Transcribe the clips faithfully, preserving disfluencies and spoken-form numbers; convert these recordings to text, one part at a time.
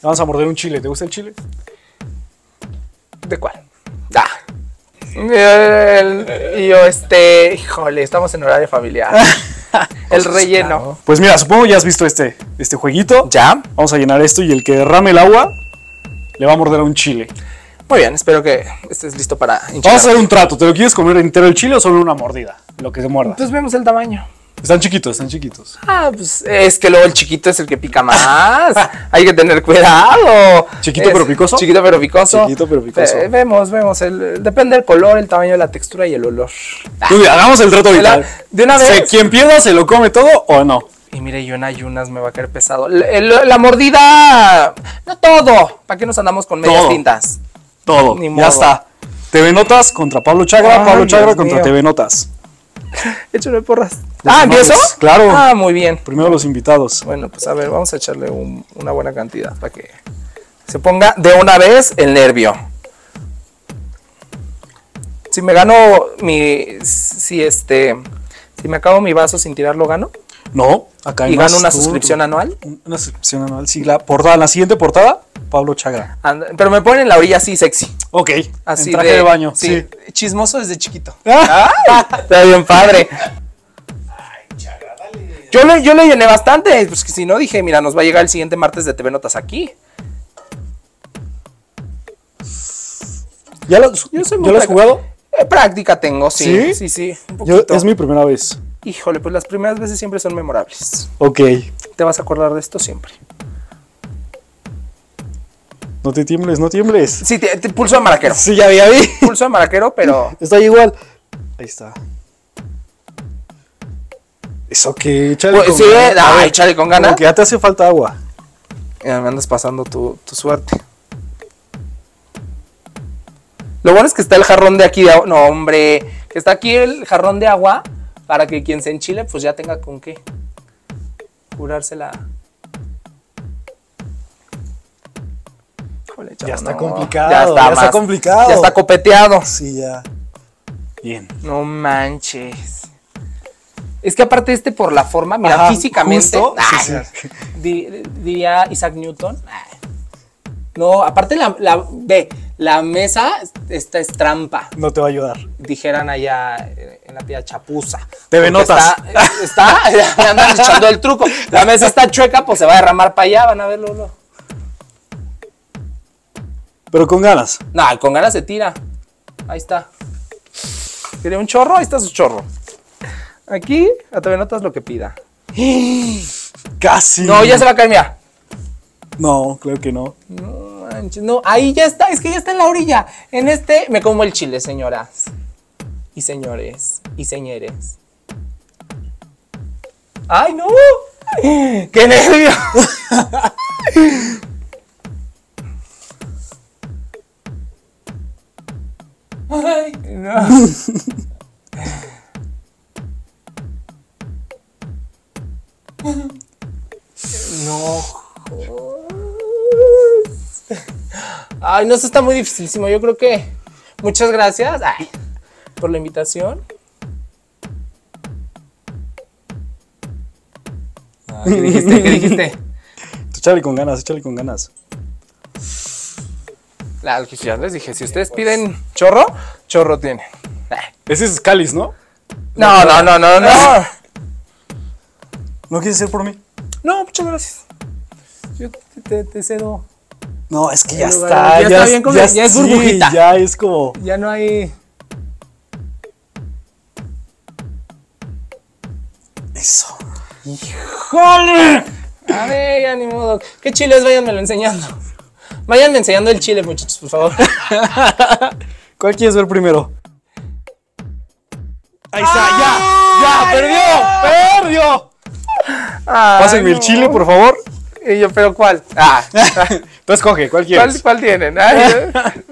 Vamos a morder un chile. ¿Te gusta el chile? ¿De cuál? Ah. El, y yo, este, híjole, estamos en horario familiar. El relleno. Pues mira, supongo ya has visto este, este jueguito. ¿Ya? Vamos a llenar esto y el que derrame el agua le va a morder a un chile. Muy bien, espero que estés listo para hinchar. Vamos a hacer un trato. ¿Te lo quieres comer entero el chile o solo una mordida? Lo que se muerda. Pues vemos el tamaño. Están chiquitos, están chiquitos. Ah, pues es que luego el chiquito es el que pica más. Hay que tener cuidado. ¿Chiquito es, pero picoso? Chiquito pero picoso. Chiquito pero picoso. Eh, vemos, vemos. El, depende del color, el tamaño, la textura y el olor. Tú, mira, hagamos el trato ahorita. De una vez. ¿Se, ¿Quien pierda se lo come todo o no? Y mire, yo en ayunas me va a caer pesado. La, la, la mordida. No todo. ¿Para qué nos andamos con medias Todo. tintas? Todo. Ni Ya modo. está. T V Notas contra Pablo Chagra. Ay, Pablo Chagra Dios contra mío. T V Notas. Échale porras. Los Ah, honores. ¿empiezo? Claro. Ah, muy bien. Primero los invitados. Bueno, pues a ver, vamos a echarle un, una buena cantidad para que se ponga de una vez el nervio. Si me gano mi... Si este... Si me acabo mi vaso sin tirarlo, ¿gano? No, acá hay ¿Y más. gano una Tú, suscripción tú. anual? Una suscripción anual. Sí, la portada, la siguiente portada, Pablo Chagra. Anda, pero me ponen en la orilla así sexy. Ok. Así en traje de, baño. Sí, Sí. chismoso desde chiquito. ¡Ay! Está bien padre. Yo le, yo le llené bastante, pues que si no dije, mira, nos va a llegar el siguiente martes de T V Notas aquí. ¿Ya lo, Yo soy muy ¿ya lo has práctica. jugado? Eh, práctica tengo, sí. ¿Sí? Sí, sí. Un Yo, poquito. es mi primera vez. Híjole, pues las primeras veces siempre son memorables. Ok. Te vas a acordar de esto siempre. No te tiembles, no tiembles. Sí, te, te- pulso de maraquero. Sí, ya vi, ya vi. Pulso de maraquero, pero... Está igual. Ahí está. Eso que échale Pues, con sí, ganas. A ay, ver, échale con como ganas. que ya te hace falta agua. Ya me andas pasando tu, tu suerte. Lo bueno es que está el jarrón de aquí de agua. No, hombre. Que está aquí el jarrón de agua para que quien se enchile pues ya tenga con qué curársela. Híjole, Ya chavo, está no. complicado. Ya está, ya más- está complicado. Ya está copeteado. Sí, ya. Bien. No manches. Es que aparte este por la forma, mira, Ajá, físicamente, justo, ay, sí, sí. di- diría Isaac Newton. Ay. No, aparte la, la, ve, la mesa, esta es trampa, No te va a ayudar. dijeran allá eh, en la tía chapuza. T V Porque Notas. Está, está me andan echando el truco. La mesa está chueca, pues se va a derramar para allá, van a verlo. No, Pero con ganas. no, con ganas se tira. Ahí está. ¿Quiere un chorro? Ahí está su chorro. Aquí, a T V Notas lo que pida. Casi. No, ya se va a caer, mira. No, creo que no. No manches, no, ahí ya está, es que ya está en la orilla. En este me como el chile, señoras. Y señores, y señores. ¡Ay, no! ¡Qué nervio! ¡Ay, no! No. Ay, no, eso está muy dificilísimo. Yo creo que muchas gracias ay, por la invitación. Ah, ¿Qué dijiste? ¿Qué dijiste? Échale con ganas, échale con ganas. La, ya les dije, si ustedes piden chorro, chorro tienen. Ay. Ese es cáliz, ¿no? No, no, no, no, no. ¿No quieres ser por mí? No, muchas gracias. Yo te, te- te cedo. No, es que ya Ya está. está bien con- ya es sí, burbujita. ya es como. Ya no hay. Eso. ¡Jole! A ver, ya ni modo. ¿Qué chile es? Váyanmelo enseñando. Váyanme enseñando el chile, muchachos, por favor. ¿Cuál quieres ver primero? Ahí está, ya. Ya, perdió. Perdió. Ay, Pásenme el no. chile, por favor. Y yo, ¿pero cuál? Ah, Tú escoge, ¿cuál quieres? ¿cuál, cuál tienen? Ay,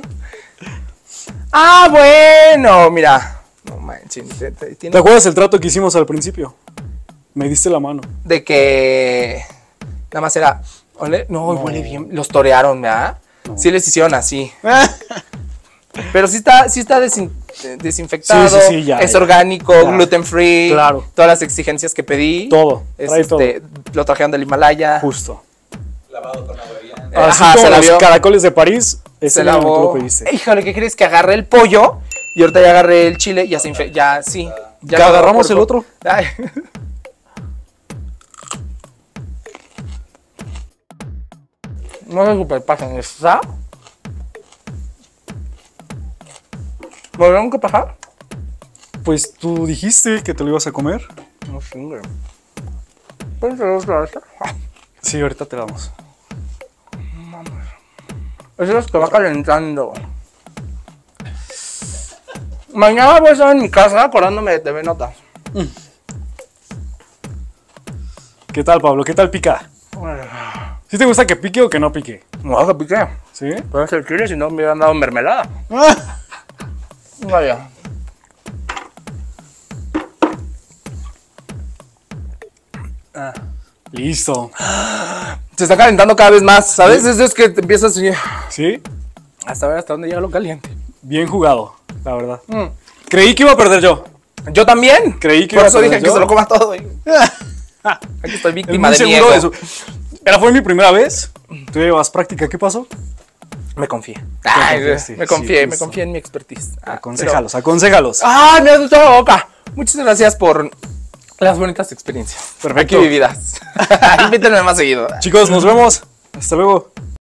ah, bueno, mira. No manches. te- te- ¿Te tiene- acuerdas el trato que hicimos al principio? Me diste la mano. De que nada más era. Ole, no, huele bien. Los torearon, ¿verdad? Sí les hicieron así. Pero sí está, sí está desin- desinfectado, Sí, sí, sí, ya, es ya. orgánico, Ya. gluten free, Claro. todas las exigencias que pedí. Todo, Es, trae este, Lo trajeron del Himalaya. Justo. Lavado con agua bien. Así Ajá, como se la los vio. caracoles de París, ese Se día tú lavó. lo pediste. Híjole, ¿qué crees? Que agarré el pollo y ahorita ya agarré el chile y ya se infe... Ya, sí. Ya ¿Que no agarramos por- el otro? Ay. No se superpasen, ¿está? ¿Volvieron que pasar? Pues tú dijiste que te lo ibas a comer. No sé, güey. ¿Pueden ser otra vez? Sí, ahorita te damos. Eso es que va calentando. Mañana voy a estar en mi casa acordándome de T V Notas. ¿Qué tal, Pablo? ¿Qué tal pica? ¿Sí te gusta que pique o que no pique? No, que piqué. ¿Sí? Pueden ser chile si no me hubieran dado mermelada. Vaya. Listo. Se está calentando cada vez más, ¿sabes? Eso es que te empiezas así. ¿Sí? Hasta ver hasta dónde llega lo caliente. Bien jugado, la verdad. Mm. Creí que iba a perder yo. Yo también. Creí que Por iba a eso perder dije que yo. se lo coma todo. y- Aquí estoy víctima Muy de mi seguro ego. de eso. Era fue mi primera vez. Tú ya llevas práctica. ¿Qué pasó? Me confié. Ay, confiaste, me confié, sí, me justo. confié en mi expertise. Ah, Aconséjalos, aconséjalos. pero- ¡Ay, me has gustado la boca! Muchas gracias por las bonitas experiencias. Perfecto. Aquí vividas. Invítenme más seguido. Chicos, nos vemos. Hasta luego.